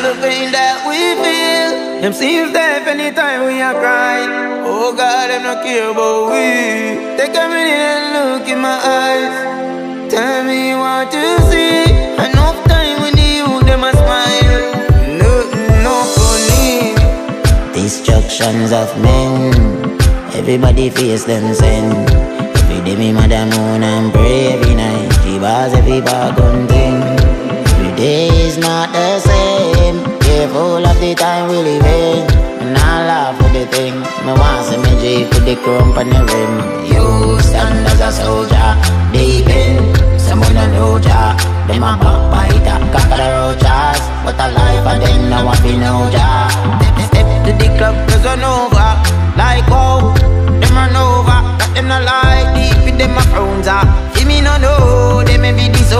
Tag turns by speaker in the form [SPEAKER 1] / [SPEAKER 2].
[SPEAKER 1] the pain that we feel. Them seems deaf anytime we are crying. Oh God, them not care about we. Take a minute and look in my eyes. Tell me what you see. Enough time when the youth them a smile. No funny.
[SPEAKER 2] Destructions of men. Everybody face them sin. Every day me mother moon and pray every night. She was every bargain thing. Every day is not the same. Careful of the time we live in. And I laugh with the thing. Me want see me G put the crump on the rim. You stand as a soldier, deep in. Someone a know ya. Them a backbiter, cock the roaches. What a life and then now I be no ya.
[SPEAKER 1] Step to the club cause run over. Like oh, them run over. Got them not like deep with them a frowns. See me no know, them envy this